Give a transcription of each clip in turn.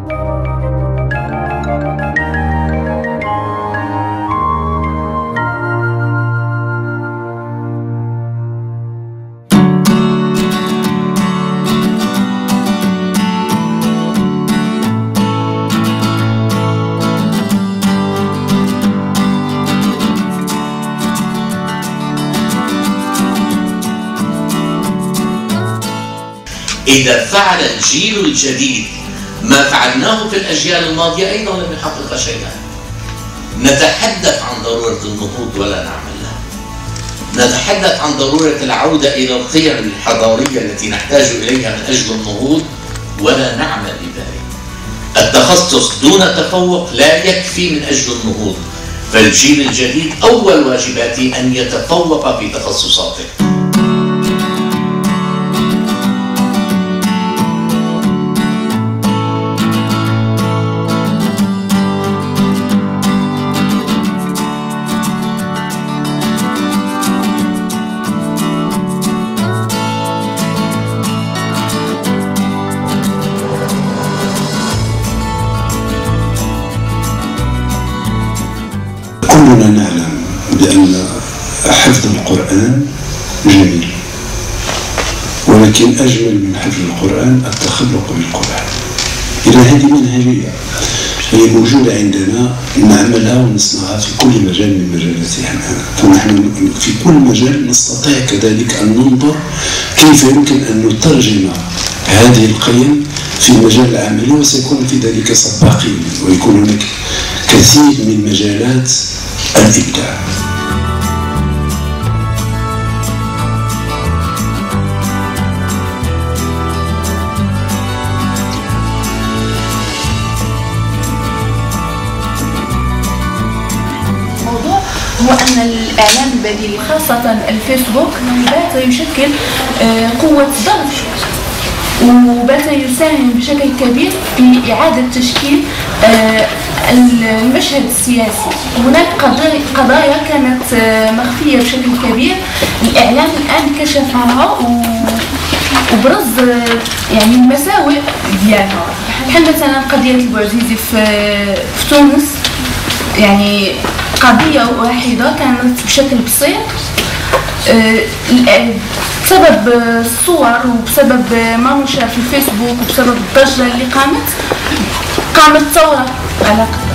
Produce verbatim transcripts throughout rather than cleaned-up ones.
إذا فعل الجيل الجديد ما فعلناه في الأجيال الماضية أيضا لم يحقق شيئا. نتحدث عن ضرورة النهوض ولا نعمل لها. نتحدث عن ضرورة العودة إلى القيم الحضارية التي نحتاج إليها من أجل النهوض ولا نعمل بذلك. التخصص دون تفوق لا يكفي من أجل النهوض، فالجيل الجديد أول واجباته أن يتفوق في تخصصاته. كلنا نعلم بأن حفظ القرآن جميل، ولكن أجمل من حفظ القرآن التخلق بالقرآن. إذا هذه منهجية هي موجودة عندنا، نعملها ونصنعها في كل مجال من مجالاتنا، فنحن في كل مجال نستطيع كذلك أن ننظر كيف يمكن أن نترجم هذه القيم في المجال العملي، وسيكون في ذلك سباقين، ويكون هناك كثير من مجالات الإبداع. الموضوع هو أن الإعلام البديل خاصة الفيسبوك بات يشكل قوة ضغط، وبات يساهم بشكل كبير في إعادة تشكيل المشهد السياسي. هناك قضايا كانت مخفية بشكل كبير، الإعلام الآن كشفها وبرز يعني المساوئ ديالها، بحال مثلا قضية البوعزيزي في في تونس، يعني قضية واحدة كانت بشكل بسيط بسبب الصور وبسبب ما نشر في الفيسبوك وبسبب الضجة اللي قامت قامت ثورة على قدر.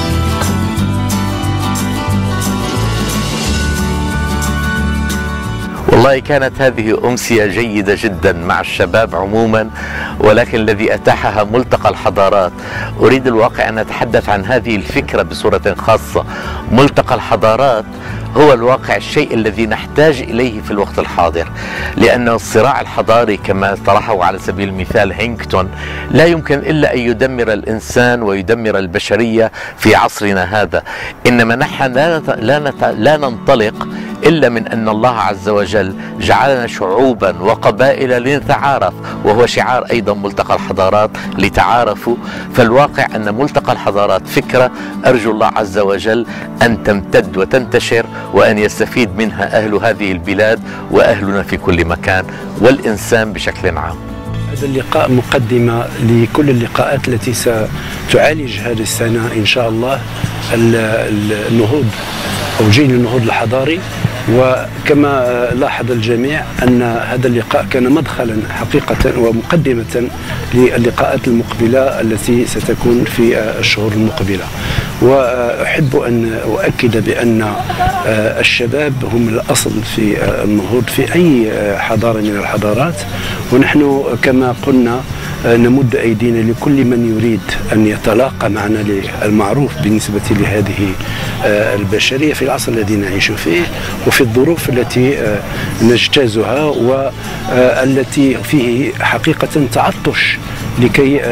والله كانت هذه أمسية جيدة جدا مع الشباب عموما، ولكن الذي أتاحها ملتقى الحضارات. أريد الواقع أن أتحدث عن هذه الفكرة بصورة خاصة. ملتقى الحضارات هو الواقع الشيء الذي نحتاج إليه في الوقت الحاضر، لأن الصراع الحضاري كما طرحه على سبيل المثال هينكتون لا يمكن إلا أن يدمر الإنسان ويدمر البشرية في عصرنا هذا. إنما نحن لا, نت... لا, نت... لا ننطلق إلا من أن الله عز وجل جعلنا شعوبا وقبائل لنتعارف، وهو شعار أيضا ملتقى الحضارات لتعارفوا. فالواقع أن ملتقى الحضارات فكرة أرجو الله عز وجل أن تمتد وتنتشر، وأن يستفيد منها أهل هذه البلاد وأهلنا في كل مكان والإنسان بشكل عام. هذا اللقاء مقدمة لكل اللقاءات التي ستعالج هذه السنة إن شاء الله النهوض أو جيل النهوض الحضاري. وكما لاحظ الجميع أن هذا اللقاء كان مدخلا حقيقة ومقدمة للقاءات المقبلة التي ستكون في الشهور المقبلة. وأحب أن أؤكد بأن الشباب هم الأصل في النهوض في أي حضارة من الحضارات، ونحن كما قلنا نمد أيدينا لكل من يريد أن يتلاقى معنا للمعروف بالنسبة لهذه البشرية في العصر الذي نعيش فيه وفي الظروف التي نجتازها والتي فيه حقيقة تعطش لكي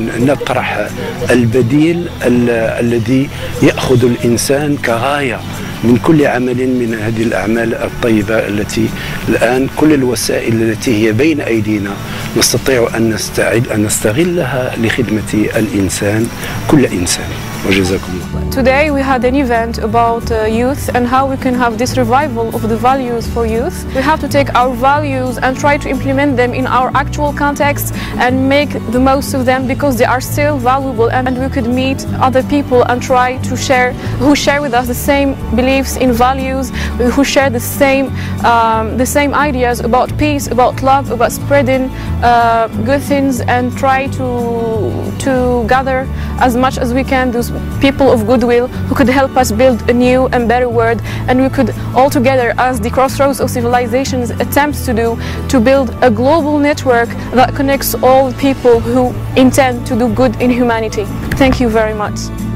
نطرح البديل الذي يأخذ الإنسان كغاية من كل عمل من هذه الأعمال الطيبة التي الآن كل الوسائل التي هي بين أيدينا نستطيع أن نستعد أن نستغلها لخدمة الإنسان كل إنسان. وجزاكم الله. Today we had an event about uh, youth and how we can have this revival of the values for youth. We have to take our values and try to implement them in our actual context and make the most of them because they are still valuable, and we could meet other people and try to share, who share with us the same beliefs in values, who share the same, um, the same ideas about peace, about love, about spreading uh, good things, and try to, to gather as much as we can those people of goodwill who could help us build a new and better world, and we could all together, as the Crossroads of Civilizations attempts to do, to build a global network that connects all people who intend to do good in humanity. Thank you very much.